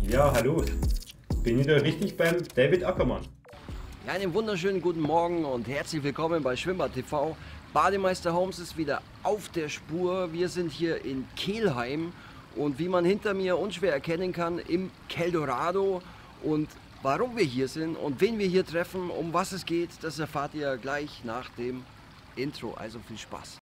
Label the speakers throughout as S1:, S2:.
S1: Ja, hallo. Bin ich da richtig beim David Ackermann?
S2: Ja, einen wunderschönen guten Morgen und herzlich willkommen bei Schwimmbad TV. Bademeister Holmes ist wieder auf der Spur. Wir sind hier in Kelheim und wie man hinter mir unschwer erkennen kann, im Keldorado. Und warum wir hier sind und wen wir hier treffen, um was es geht, das erfahrt ihr gleich nach dem Intro. Also viel Spaß.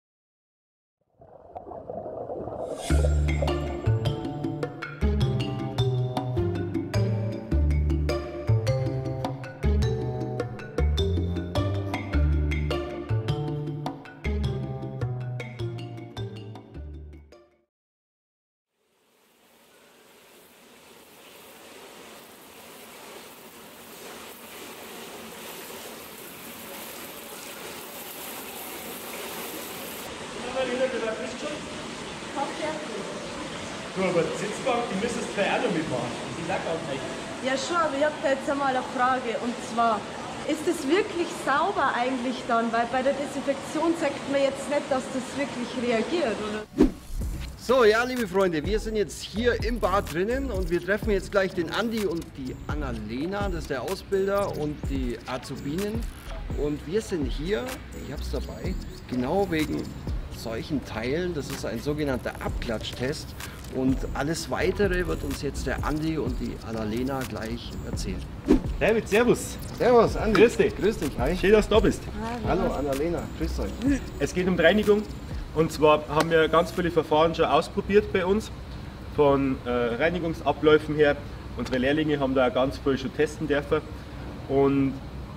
S1: Du, aber die Sitzbank, die müsstest du auch noch mitmachen. Die lag auch nicht.
S3: Ja schon, aber ich habe da jetzt einmal eine Frage und zwar, ist es wirklich sauber eigentlich dann? Weil bei der Desinfektion sagt man jetzt nicht, dass das wirklich reagiert, oder?
S2: So, ja, liebe Freunde, wir sind jetzt hier im Bad drinnen und wir treffen jetzt gleich den Andi und die Annalena, das ist der Ausbilder, und die Azubinen. Und wir sind hier, ich habe es dabei, genau wegen solchen Teilen. Das ist ein sogenannter Abklatschtest und alles Weitere wird uns jetzt der Andi und die Annalena gleich erzählen.
S1: David, servus.
S2: Servus, Andi.
S1: Grüß dich.
S2: Grüß dich, hi.
S1: Schön, dass du da bist.
S2: Hallo, Annalena, grüß euch.
S1: Es geht um die Reinigung. Und zwar haben wir ganz viele Verfahren schon ausprobiert bei uns. Von Reinigungsabläufen her. Unsere Lehrlinge haben da ganz viel schon testen dürfen. Und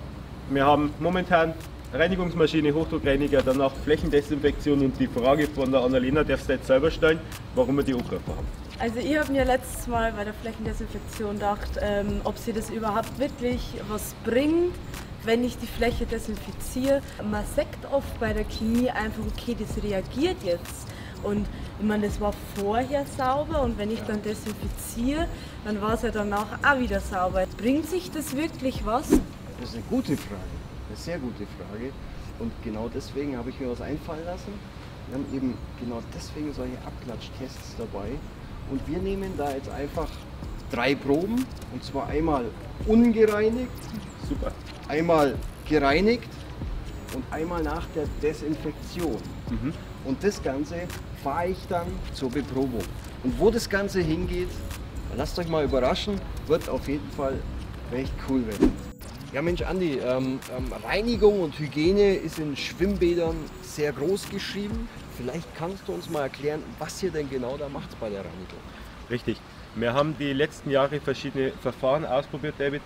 S1: wir haben momentan Reinigungsmaschine, Hochdruckreiniger, danach Flächendesinfektion, und die Frage von der Annalena darfst du jetzt selber stellen, warum wir die angegriffen haben.
S3: Also ich habe mir letztes Mal bei der Flächendesinfektion gedacht, ob sie das überhaupt wirklich was bringt, wenn ich die Fläche desinfiziere. Man sagt oft bei der Chemie einfach, okay, das reagiert jetzt. Und ich meine, das war vorher sauber und wenn ich dann desinfiziere, dann war es ja danach auch wieder sauber. Bringt sich das wirklich was?
S2: Das ist eine gute Frage, eine sehr gute Frage. Und genau deswegen habe ich mir was einfallen lassen. Wir haben eben genau deswegen solche Abklatschttests dabei. Und wir nehmen da jetzt einfach 3 Proben, und zwar einmal ungereinigt,
S1: Super.
S2: einmal gereinigt und einmal nach der Desinfektion. Und das Ganze fahre ich dann zur Beprobung. Und wo das Ganze hingeht, lasst euch mal überraschen, wird auf jeden Fall recht cool werden. Ja Mensch Andi, Reinigung und Hygiene ist in Schwimmbädern sehr groß geschrieben. Vielleicht kannst du uns mal erklären, was ihr denn genau da macht bei der Reinigung.
S1: Richtig. Wir haben die letzten Jahre verschiedene Verfahren ausprobiert, David.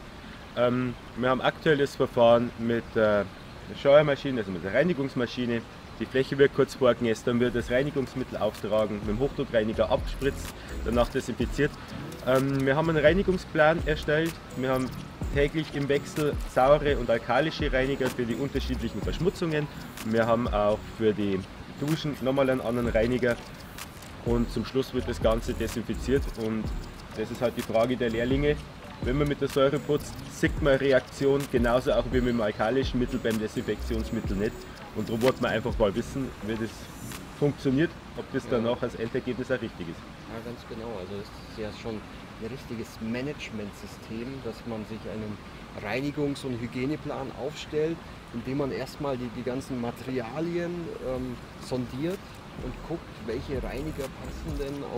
S1: Wir haben aktuell das Verfahren mit der Scheuermaschine, also mit der Reinigungsmaschine. Die Fläche wird kurz vorgenässt, dann wird das Reinigungsmittel auftragen, mit dem Hochdruckreiniger abgespritzt, danach desinfiziert. Wir haben einen Reinigungsplan erstellt. Wir haben täglich im Wechsel saure und alkalische Reiniger für die unterschiedlichen Verschmutzungen. Wir haben auch für die Duschen nochmal einen anderen Reiniger. Und zum Schluss wird das Ganze desinfiziert. Und das ist halt die Frage der Lehrlinge. Wenn man mit der Säure putzt, sieht man Reaktion, genauso auch wie mit dem alkalischen Mittel beim Desinfektionsmittel nicht. Und darum wollte man einfach mal wissen, wie das funktioniert, ob das danach als Endergebnis auch richtig ist.
S2: Ja, ganz genau. Also es ist ja schon ein richtiges Managementsystem, dass man sich einen Reinigungs- und Hygieneplan aufstellt, indem man erstmal die ganzen Materialien sondiert und guckt, welche Reiniger passen denn auf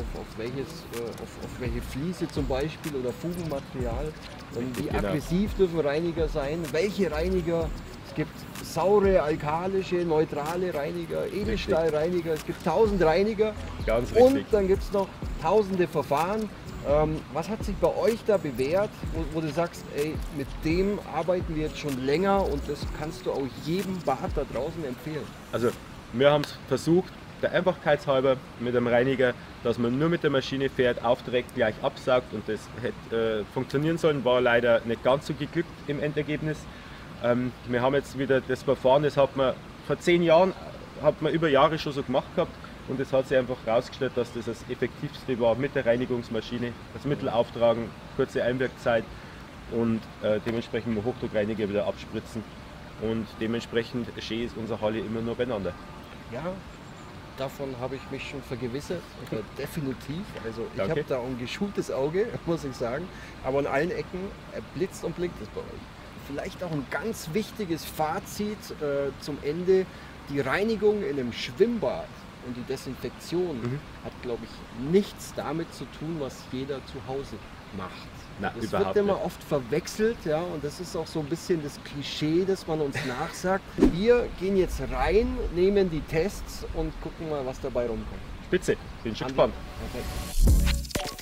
S2: welche Fliese zum Beispiel oder Fugenmaterial. Und wie aggressiv dürfen Reiniger sein, welche Reiniger. Es gibt saure, alkalische, neutrale Reiniger, Edelstahlreiniger, es gibt 1000 Reiniger.
S1: Ganz richtig.
S2: Und dann gibt es noch tausende Verfahren. Was hat sich bei euch da bewährt, wo du sagst, ey, mit dem arbeiten wir jetzt schon länger und das kannst du auch jedem Bad da draußen empfehlen?
S1: Also wir haben es versucht, der Einfachkeitshalber mit einem Reiniger, dass man nur mit der Maschine fährt, aufträgt, gleich absaugt, und das hätte funktionieren sollen, war leider nicht ganz so geglückt im Endergebnis. Wir haben jetzt wieder das Verfahren, das hat man vor 10 Jahren, hat man über Jahre schon so gemacht gehabt, und es hat sich einfach herausgestellt, dass das effektivste war mit der Reinigungsmaschine, das Mittel auftragen, kurze Einwirkzeit und dementsprechend mit dem Hochdruckreiniger wieder abspritzen, und dementsprechend schön ist unsere Halle immer nur beieinander.
S2: Ja, davon habe ich mich schon vergewissert, definitiv. Also ich
S1: Danke.
S2: habe da ein geschultes Auge, muss ich sagen. Aber an allen Ecken blitzt und blinkt es bei euch. Vielleicht auch ein ganz wichtiges Fazit zum Ende. Die Reinigung in einem Schwimmbad und die Desinfektion hat, glaube ich, nichts damit zu tun, was jeder zu Hause macht.
S1: Na,
S2: Das
S1: überhaupt
S2: wird immer
S1: nicht.
S2: oft verwechselt, ja, und das ist auch so ein bisschen das Klischee, das man uns nachsagt. Wir gehen jetzt rein, nehmen die Tests und gucken mal, was dabei rumkommt.
S1: Spitze, bin schon
S2: Andi?
S1: gespannt.
S2: Perfekt.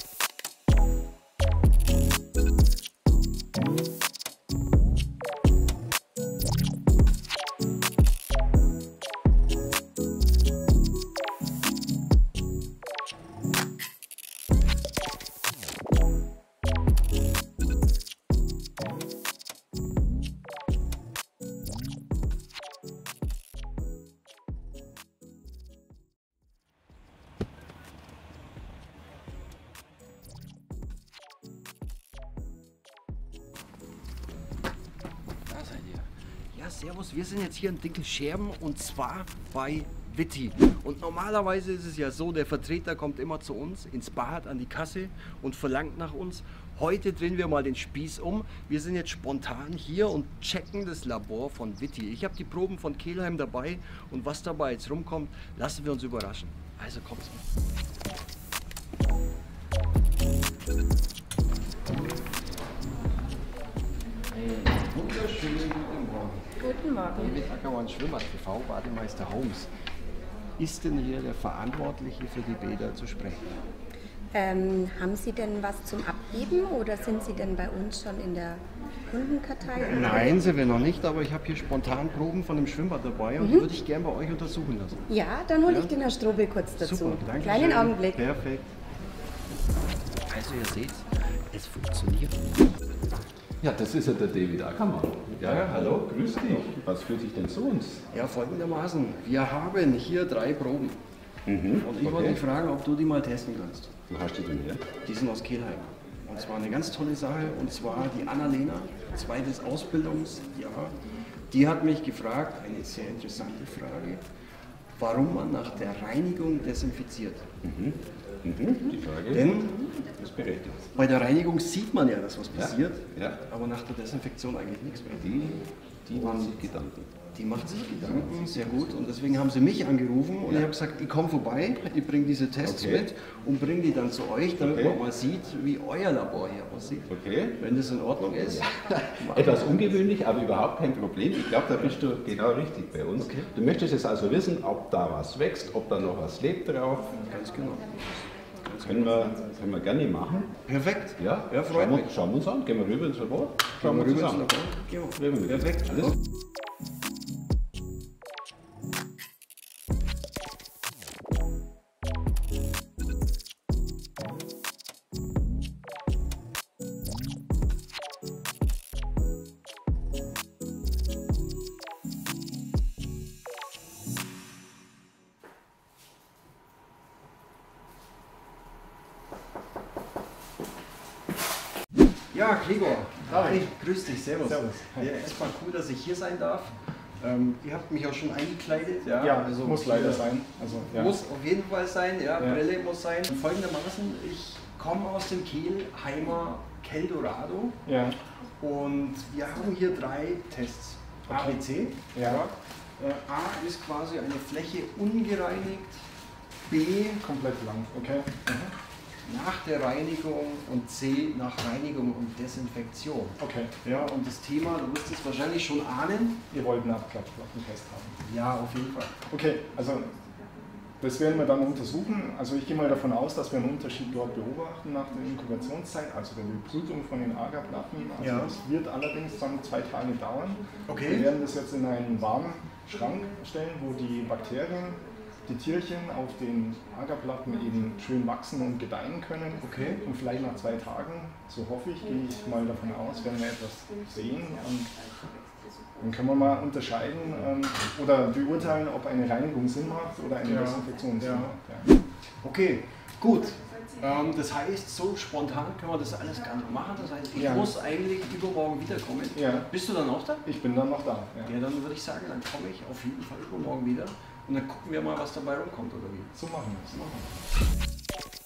S2: Da seid ihr. Ja, servus, wir sind jetzt hier in Dinkelscherben und zwar bei Witti. Und normalerweise ist es ja so, der Vertreter kommt immer zu uns ins Bad an die Kasse und verlangt nach uns. Heute drehen wir mal den Spieß um. Wir sind jetzt spontan hier und checken das Labor von Witti. Ich habe die Proben von Kelheim dabei und was dabei jetzt rumkommt, lassen wir uns überraschen. Also kommt's mit. Wunderschönen guten Morgen.
S3: Guten Morgen.
S2: David Ackermann, Schwimmer TV, Bademeister Holmes. Ist denn hier der Verantwortliche für die Bäder zu sprechen?
S4: Haben Sie denn was zum Abgeben oder sind Sie denn bei uns schon in der Kundenkartei?
S2: Nein, sind wir noch nicht, aber ich habe hier spontan Proben von dem Schwimmbad dabei und die würde ich gern bei euch untersuchen lassen.
S4: Ja, dann hole ich
S2: Ja.
S4: den Herrn Strobel kurz dazu.
S2: Super, danke
S4: Kleinen
S2: schön.
S4: Augenblick.
S2: Perfekt. Also ihr seht, es funktioniert.
S5: Ja, das ist ja der David Ackermann. Ja, hallo, grüß dich. Was führt dich denn zu uns?
S2: Ja, folgendermaßen. Wir haben hier 3 Proben. Und ich wollte dich fragen, ob du die mal testen kannst.
S5: Wo hast du denn her?
S2: Die sind aus Kelheim. Und zwar eine ganz tolle Sache. Und zwar die Annalena, zweites Ausbildungsjahr. Die hat mich gefragt, eine sehr interessante Frage, warum man nach der Reinigung desinfiziert.
S5: Die Frage
S2: Denn
S5: ist berechtigt.
S2: bei der Reinigung sieht man ja, dass was passiert,
S5: ja.
S2: aber nach der Desinfektion eigentlich nichts mehr.
S5: Die machen sich Gedanken.
S2: Die macht sich Gedanken, sehr gut. Und deswegen haben sie mich angerufen und ich habe gesagt, ich komme vorbei, ich bringe diese Tests
S5: Okay.
S2: mit und bringe die dann zu euch, damit
S5: Okay.
S2: man mal sieht, wie euer Labor hier aussieht.
S5: Okay.
S2: Wenn das in Ordnung ist.
S5: Etwas ungewöhnlich, aber überhaupt kein Problem. Ich glaube, da bist du genau richtig bei uns.
S2: Okay.
S5: Du möchtest jetzt also wissen, ob da was wächst, ob da noch was lebt drauf.
S2: Ganz genau.
S5: Können wir gerne machen.
S2: Perfekt.
S5: Ja,
S2: freut mich.
S5: Schauen wir uns an. Gehen wir rüber ins Labor. Schauen wir
S2: Rüber
S5: zusammen.
S2: zum Labor. Gehen wir.
S5: Rüber mit.
S2: Perfekt.
S5: Alles.
S2: Ja, Gregor. Hi. Grüß dich. Servus. Ja, erstmal cool, dass ich hier sein darf. Ihr habt mich auch schon eingekleidet.
S6: Ja,
S2: also
S6: muss leider
S2: hier-
S6: sein. Also, ja.
S2: Muss auf jeden Fall sein, ja,
S6: Ja.
S2: Brille muss sein. Folgendermaßen, ich komme aus dem Kehlheimer Keldorado
S6: Ja.
S2: und wir haben hier 3 Tests. A, B, C.
S6: Ja.
S2: A ist quasi eine Fläche ungereinigt, B
S6: Komplett lang, okay.
S2: nach der Reinigung und C nach Reinigung und Desinfektion.
S6: Okay.
S2: Ja, und das Thema, du wirst es wahrscheinlich schon ahnen.
S6: Ihr wollt einen Abklappflockentest haben.
S2: Ja, auf jeden Fall.
S6: Okay, also das werden wir dann untersuchen. Also ich gehe mal davon aus, dass wir einen Unterschied dort beobachten nach der Inkubationszeit, also der Überbrütung von den Agarplatten. Also
S2: Ja.
S6: das wird allerdings dann 2 Tage dauern.
S2: Okay.
S6: Wir werden das jetzt in einen warmen Schrank stellen, wo die Bakterien, die Tierchen auf den Agarplatten eben schön wachsen und gedeihen können.
S2: Okay.
S6: Und vielleicht nach 2 Tagen, so hoffe ich, gehe ich mal davon aus, werden wir etwas sehen. Und dann können wir mal unterscheiden oder beurteilen, ob eine Reinigung Sinn macht oder eine
S2: Ja.
S6: Desinfektion Sinn
S2: Ja.
S6: macht. Ja.
S2: Okay, gut. Das heißt, so spontan können wir das alles gar nicht machen. Das heißt, ich
S6: Ja.
S2: muss eigentlich übermorgen wiederkommen.
S6: Ja.
S2: Bist du dann auch da?
S6: Ich bin dann noch da.
S2: Ja, dann würde ich sagen, dann komme ich auf jeden Fall übermorgen wieder und dann gucken wir mal, was dabei rumkommt, oder wie?
S6: So machen wir es.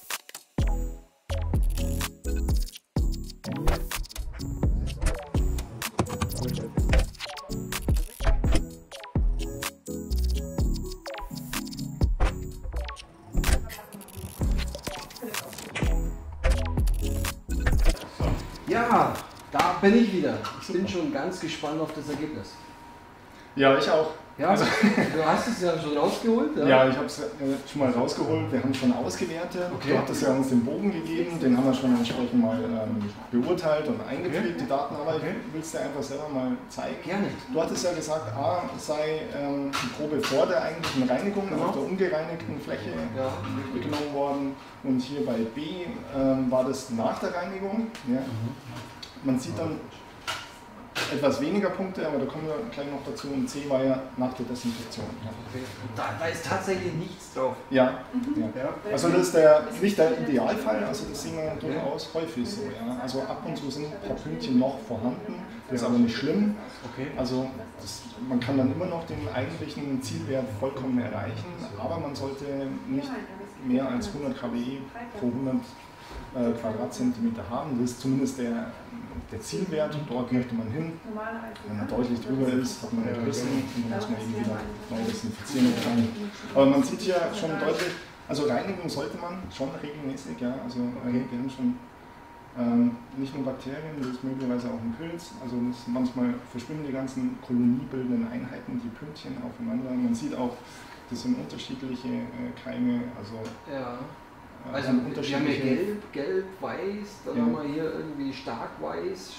S2: Ja, da bin ich wieder. Ich bin schon ganz gespannt auf das Ergebnis.
S6: Ja, ich auch.
S2: Ja, du hast es ja schon rausgeholt.
S6: Ja, ich habe es schon mal rausgeholt. Wir haben schon ausgewertet.
S2: Okay.
S6: Du hattest ja uns den Bogen gegeben, den haben wir schon entsprechend mal beurteilt und eingepflegt, die Daten. Aber ich will es dir einfach selber mal zeigen.
S2: Gerne.
S6: Du hattest ja gesagt, A sei die Probe vor der eigentlichen Reinigung auf der ungereinigten Fläche genommen worden. Und hier bei B war das nach der Reinigung. Ja. Man sieht dann etwas weniger Punkte, aber da kommen wir gleich noch dazu. Und C war ja nach der Desinfektion. Ja.
S2: Okay. Da ist tatsächlich nichts drauf.
S6: Ja, ja. Also das ist nicht der Idealfall, also das sehen wir durchaus häufig so. Ja. Also ab und zu sind ein paar Pünktchen noch vorhanden, das ist aber nicht schlimm.
S2: Okay.
S6: Also man kann dann immer noch den eigentlichen Zielwert vollkommen erreichen, aber man sollte nicht mehr als 100 kWe pro 100 Quadratzentimeter haben. Das ist zumindest der Zielwert, dort möchte man hin. Wenn man deutlich drüber ist, hat man Rissen und dann muss man eben wieder neu desinfizieren. Aber man sieht hier schon deutlich, also Reinigung sollte man schon regelmäßig, ja. Also wir haben schon nicht nur Bakterien, das ist möglicherweise auch ein Pilz. Also manchmal verschwimmen die ganzen koloniebildenden Einheiten, die Pünktchen aufeinander. Man sieht auch, das sind unterschiedliche Keime, also
S2: Also wir haben hier gelb, weiß, dann haben wir hier irgendwie stark weiß,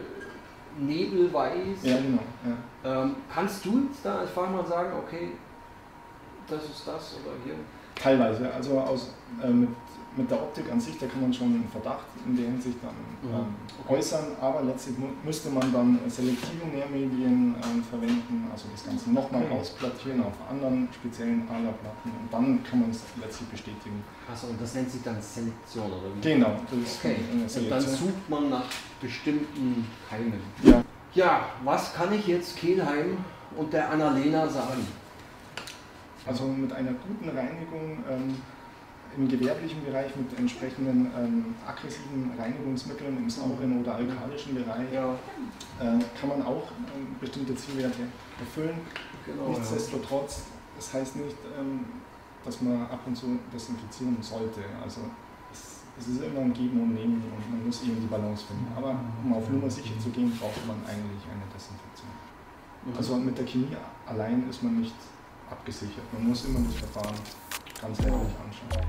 S2: nebelweiß.
S6: Ja, genau. Ja.
S2: Kannst du jetzt da als Fachmann sagen, okay, das ist das oder hier?
S6: Teilweise, also mit der Optik an sich, da kann man schon einen Verdacht in der Hinsicht dann äußern, aber letztlich müsste man dann selektive Nährmedien verwenden, also das Ganze nochmal ausplattieren auf anderen speziellen Aderplatten und dann kann man es letztlich bestätigen.
S2: Achso, und das nennt sich dann Selektion, oder wie?
S6: Genau, das ist
S2: eine Selektion. Und dann sucht man nach bestimmten Keimen.
S6: Ja.
S2: Ja, was kann ich jetzt Kelheim und der Annalena sagen?
S6: Also mit einer guten Reinigung im gewerblichen Bereich mit entsprechenden aggressiven Reinigungsmitteln im sauren oder alkalischen Bereich kann man auch bestimmte Zielwerte erfüllen. Genau, nichtsdestotrotz, das heißt nicht, dass man ab und zu desinfizieren sollte. Also es ist immer ein Geben und Nehmen und man muss eben die Balance finden. Aber um auf Nummer sicher zu gehen, braucht man eigentlich eine Desinfektion. Also mit der Chemie allein ist man nicht abgesichert. Man muss immer das Verfahren ganz ehrlich anschauen.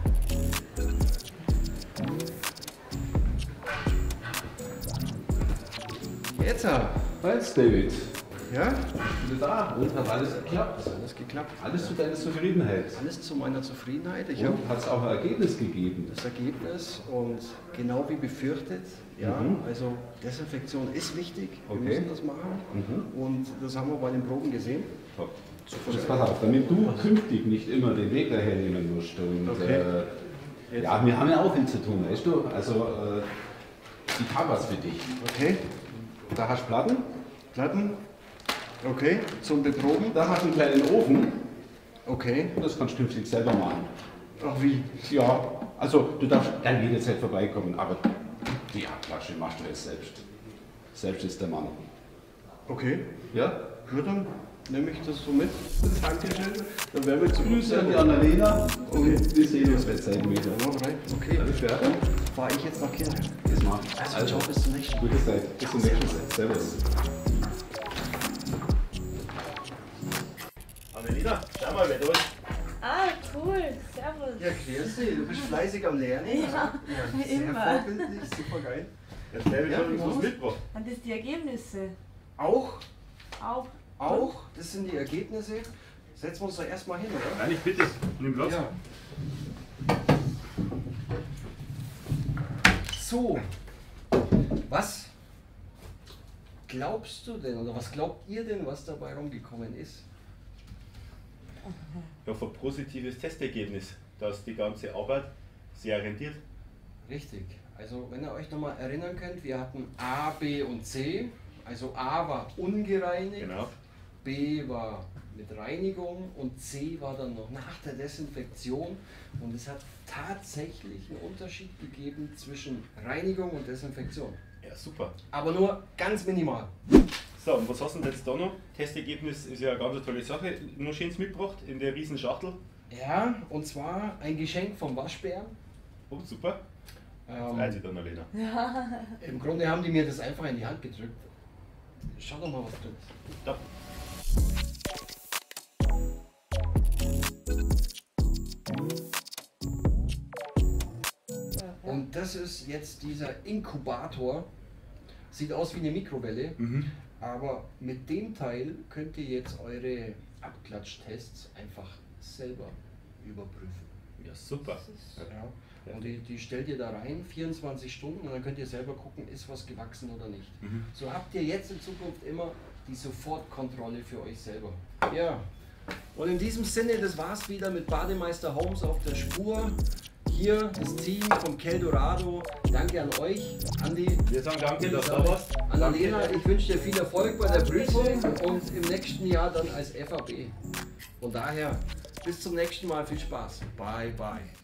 S2: Jetzt
S5: David.
S2: Ja?
S5: Bist du da? Und hat alles geklappt?
S2: Alles geklappt.
S5: Alles zu deiner Zufriedenheit.
S2: Alles zu meiner Zufriedenheit.
S5: Hat es auch ein Ergebnis gegeben?
S2: Das Ergebnis und genau wie befürchtet, also Desinfektion ist wichtig, wir müssen das machen und das haben wir bei den Proben gesehen.
S5: Top. Jetzt pass auf, damit du künftig nicht immer den Weg daher nehmen musst. Und, ja, wir haben ja auch viel zu tun, weißt du? Also, ich habe was für dich.
S2: Okay.
S5: Da hast du Platten.
S2: Platten. Okay. Zum Beproben.
S5: Da hast du einen kleinen Ofen.
S2: Okay.
S5: Das kannst du künftig selber machen.
S2: Ach wie?
S5: Ja, also du darfst gerne jederzeit vorbeikommen, aber die Abflasche machst du jetzt selbst. Selbst ist der Mann.
S2: Okay.
S5: Ja?
S2: Gut, dann nehme ich das so mit. Dankeschön. Dann werden wir zu
S5: Grüße an die Annalena.
S2: Okay.
S5: Wir sehen uns bei Zeit wieder.
S2: Okay.
S5: Alles klar.
S2: Dann fahre ich jetzt nach Kirche.
S5: Das macht.
S2: Also, ciao, bis zum nächsten Mal.
S5: Gute Zeit. Bis zum nächsten Mal. Servus.
S1: Annalena, schau mal, wer da ist.
S3: Ah, cool. Servus.
S2: Ja, grüß dich. Du bist fleißig am Lernen.
S3: Ja,
S2: sehr
S3: immer.
S2: vorbildlich, super geil.
S1: Jetzt habe ich schon was mitgebracht.
S3: Und das die Ergebnisse?
S2: Auch?
S3: Auch.
S2: Das sind die Ergebnisse. Setzen wir uns da erstmal hin, oder?
S1: Nein, ich bitte. Nimm Platz.
S2: Ja. So, was glaubst du denn oder was glaubt ihr denn, was dabei rumgekommen ist?
S1: Ja, ein positives Testergebnis, dass die ganze Arbeit sehr rentiert.
S2: Richtig. Also wenn ihr euch nochmal erinnern könnt, wir hatten A, B und C. Also A war ungereinigt,
S1: Genau.
S2: B war mit Reinigung und C war dann noch nach der Desinfektion. Und es hat tatsächlich einen Unterschied gegeben zwischen Reinigung und Desinfektion.
S1: Ja, super.
S2: Aber nur ganz minimal.
S1: So, und was hast du denn jetzt da noch? Testergebnis ist ja eine ganz tolle Sache. Noch schönes mitgebracht in der riesen Schachtel.
S2: Ja, und zwar ein Geschenk vom Waschbären.
S1: Oh, super. Freut sich dann, Alena.
S2: Im Grunde haben die mir das einfach in die Hand gedrückt. Schau doch mal, was drin ist.
S1: Da.
S2: Und das ist jetzt dieser Inkubator. Sieht aus wie eine Mikrowelle, aber mit dem Teil könnt ihr jetzt eure Abklatschtests einfach selber überprüfen.
S1: Ja, super.
S2: Ja. Und die stellt ihr da rein, 24 Stunden, und dann könnt ihr selber gucken, ist was gewachsen oder nicht. So habt ihr jetzt in Zukunft immer die Sofortkontrolle für euch selber. Ja, und in diesem Sinne, das war's wieder mit Bademeister Holmes auf der Spur. Hier das Team vom Keldorado. Danke an euch, Andi.
S1: Wir sagen danke, dass du da warst.
S2: Annalena, ich wünsche dir viel Erfolg bei der Prüfung und im nächsten Jahr dann als FAB. Von daher, bis zum nächsten Mal, viel Spaß. Bye, bye.